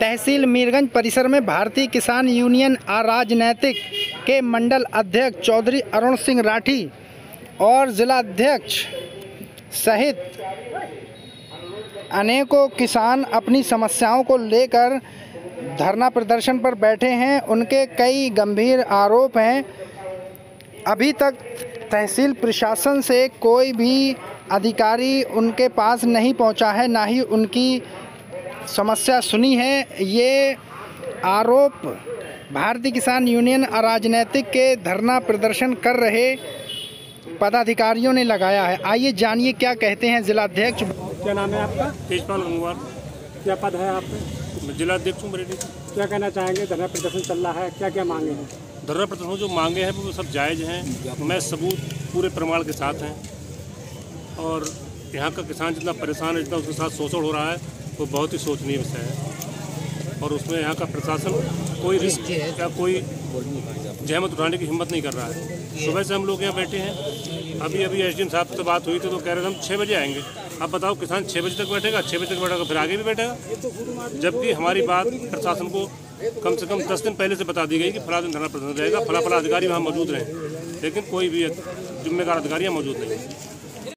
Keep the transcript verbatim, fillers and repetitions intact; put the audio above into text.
तहसील मीरगंज परिसर में भारतीय किसान यूनियन अराजनैतिक के मंडल अध्यक्ष चौधरी अरुण सिंह राठी और जिलाध्यक्ष सहित अनेकों किसान अपनी समस्याओं को लेकर धरना प्रदर्शन पर बैठे हैं। उनके कई गंभीर आरोप हैं। अभी तक तहसील प्रशासन से कोई भी अधिकारी उनके पास नहीं पहुंचा है, ना ही उनकी समस्या सुनी है। ये आरोप भारतीय किसान यूनियन अराजनैतिक के धरना प्रदर्शन कर रहे पदाधिकारियों ने लगाया है। आइए जानिए क्या कहते हैं जिलाध्यक्ष। क्या नाम है आपका? तेजपाल गंगवार। क्या पद है आपका? जिलाध्यक्ष हूँ बरेली। क्या कहना चाहेंगे? धरना प्रदर्शन चल रहा है, क्या क्या मांगे हैं? धरना प्रदर्शन जो मांगे हैं वो सब जायज़ हैं। मैं सबूत पूरे प्रमाण के साथ हैं और यहाँ का किसान जितना परेशान है, जितना उसके साथ शोषण हो रहा है, वो बहुत ही शोचनीय विषय है। और उसमें यहाँ का प्रशासन कोई रिस्क या कोई जहमत उठाने की हिम्मत नहीं कर रहा है। सुबह से हम लोग यहाँ बैठे हैं। अभी अभी एसडीएम साहब से बात हुई थी तो कह रहे थे हम छः बजे आएंगे। अब बताओ किसान छः बजे तक बैठेगा, छः बजे तक बैठेगा फिर आगे भी बैठेगा, जबकि हमारी बात प्रशासन को कम से कम दस दिन पहले से बता दी गई कि फला दिन धरना प्रदर्शन रहेगा, फला फला अधिकारी वहाँ मौजूद रहे, लेकिन कोई भी जिम्मेदार अधिकारी यहाँ मौजूद नहीं है।